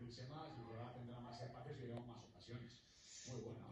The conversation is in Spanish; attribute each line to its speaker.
Speaker 1: abrirse más y que ahora tendrá más espacios y veremos más ocasiones. Muy buena.